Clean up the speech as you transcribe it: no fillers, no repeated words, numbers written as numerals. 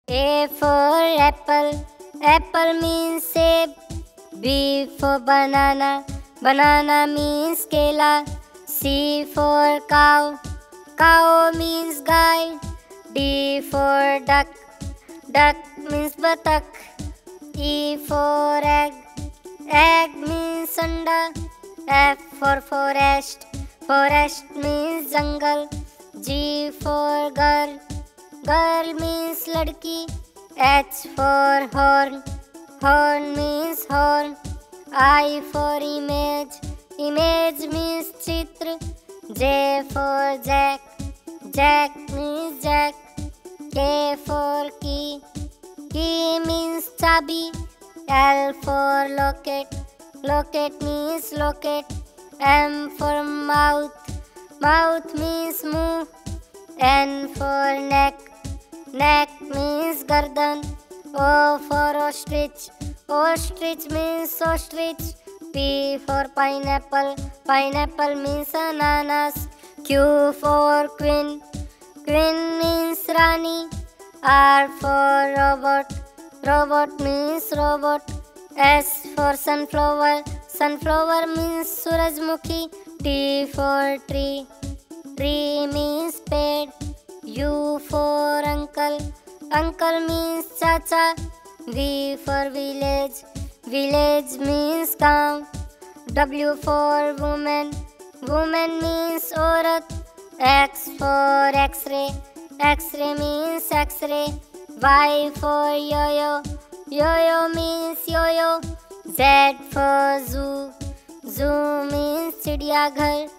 A for apple, apple means seb. B for banana, banana means kela. C for cow, cow means guy. D for duck, duck means buttock. E for egg, egg means anda. F for forest, forest means jungle. G for girl, girl means ladki. H for horn, horn means horn. I for image, image means chitra. J for jack, jack means jack. K for key, key means chabi. L for locate, locate means locate. M for mouth, mouth means move. N for neck, neck means gardan. O for ostrich, ostrich means ostrich. P for pineapple, pineapple means ananas. Q for queen, queen means rani. R for robot, robot means robot. S for sunflower, sunflower means surajmukhi. T for tree, tree means पेड़. U for uncle, uncle means chacha. V for village, village means गाँव. W for woman, woman means औरत. X for x-ray, x-ray means x-ray. Y for yo-yo, yo-yo means yo-yo. Z for zoo, zoo means चिड़ियाघर.